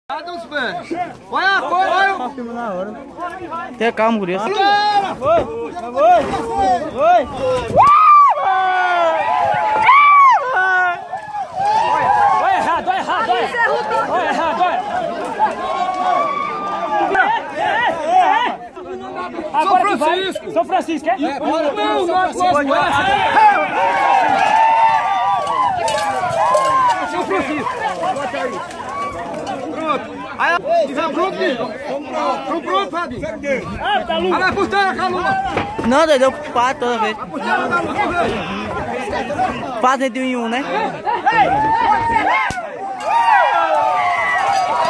Tem calma, guria. Agora São Francisco! São Francisco, é? Não, São Francisco! pronto! Aí, já pronto, filho? Estão pronto, Fabinho? Ah, tá louco! Vai costela, calma! Não, doido, eu pato toda vez. Costela da luz, Fazem de um em um, né?